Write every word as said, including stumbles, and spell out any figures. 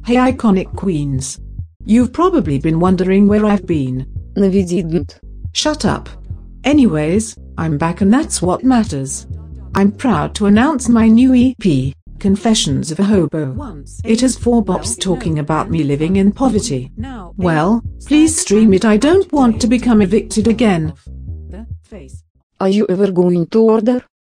Hey iconic queens. You've probably been wondering where I've been. No we didn't. Shut up. Anyways, I'm back and that's what matters. I'm proud to announce my new E P, Confessions of a Hobo. It has four bops talking about me living in poverty. Well, please stream it. I don't want to become evicted again. Are you ever going to order?